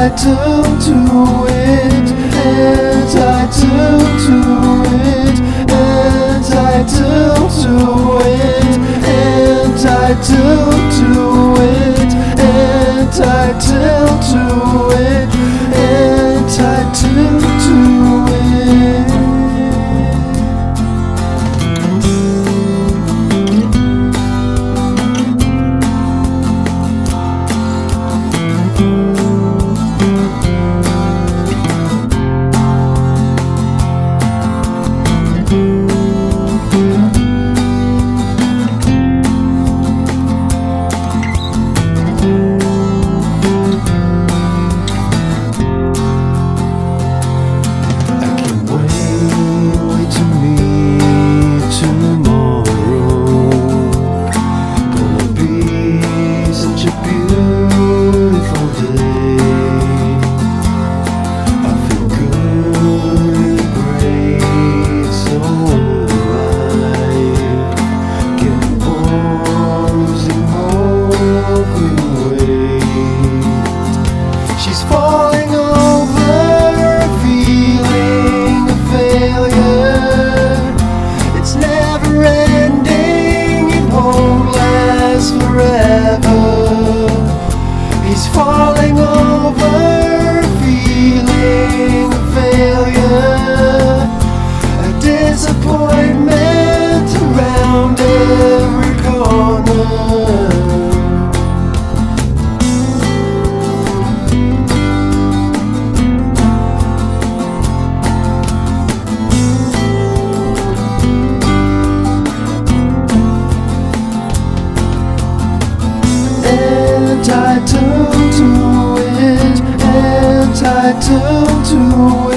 entitled to it, entitled to it, entitled to it, entitled to it, entitled to it, entitled to it. She's falling over, feeling a failure. It's never ending, it won't last forever. He's falling over, feeling a failure. A disappointment around every corner. Entitled to it, entitled to it.